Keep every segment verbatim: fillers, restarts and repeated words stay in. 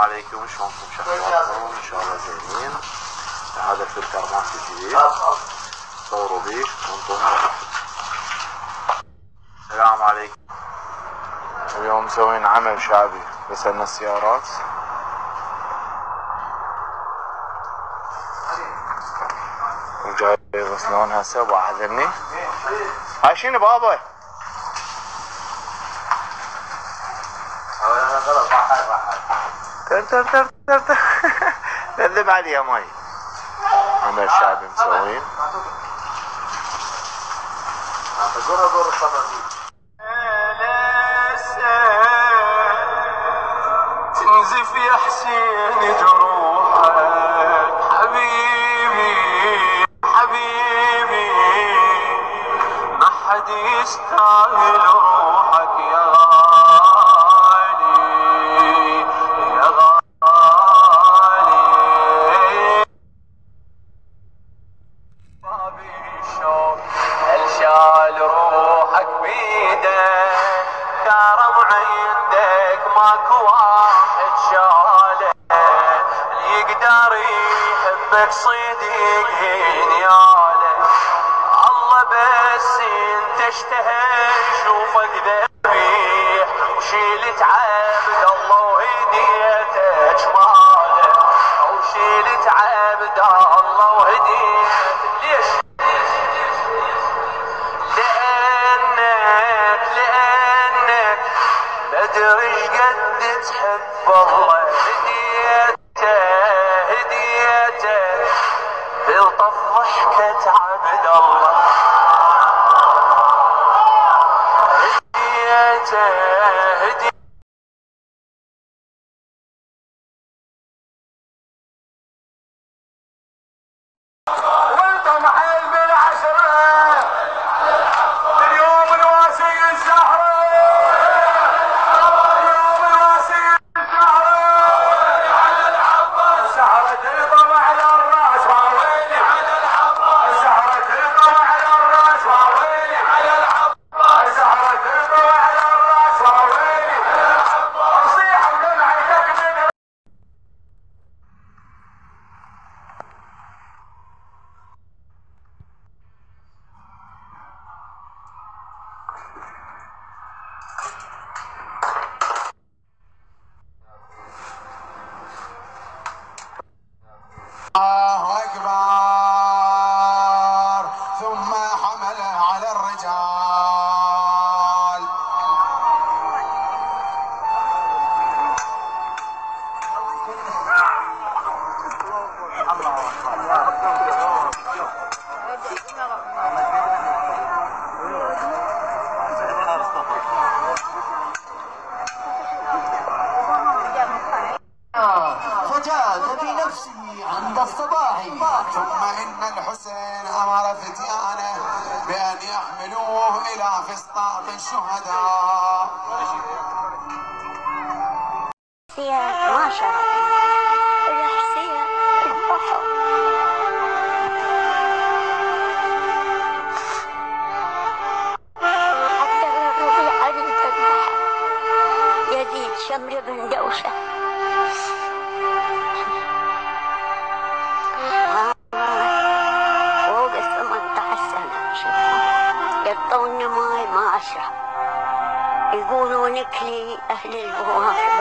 عليكم، شلونكم شخباركم؟ ان شاء الله زينين. هذا الفلتر مالتي الجديد صوروا بيه وانطونا. السلام عليكم. اليوم مسوين عمل شعبي غسلنا السيارات. وجاي يغسلون هسه وبعذرني. هاي شنو بابا؟ تر تر تر تر تر ذبذب عليها ماي. عمل شعبي مسوين. تنزف يا حسين جروحك حبيبي حبيبي، ما حد يستاهل روحك يا غالي يا غالي. بابي شوف هل شال روحك بيده، كرم عندك ماكو واحد شاله، اللي يقدر يحبك صديق هنياله. الله بس انت اشتهى شوفك ذبيح، وشيلت عبد الله وهديتك ماله، وشيلت عبد الله وهديتك. ليش؟ لأنك لأنك مدري شقد تحب الله، هديته هديته تلطف ضحكة عبد الله، هديته هديته. وانتم حيل بالعشرة اليوم الواسي الزهرة، اليوم الواسي الزهرة، الزهرة تلطم على الراس وويلي على العباس، الزهرة تلطم على الراس وويلي على العباس، الزهرة تلطم على الراس وويلي على العباس. نصيحة ودمعتك من الله أكبر، ثم حمله على الرجال. فجاز بنفسه عند الصباح، ثم إن الحسين أمر فتيانه بأن يحملوه إلى فسطاط الشهداء. ما شاء الله الحسين البحر. حتى الربيع علي تذبح يزيد شمر بن دوشة. فوق ثمانية عشر سنة يعطوني ماي ما أشرب، يقولون اكلي أهل المواكب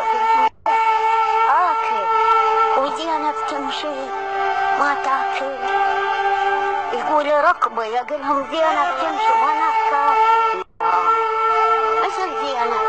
آكل، وزينب تمشي ما تاكل. يقول ركبي، أقول لهم زينب تمشي ما ناكل. مثل زينب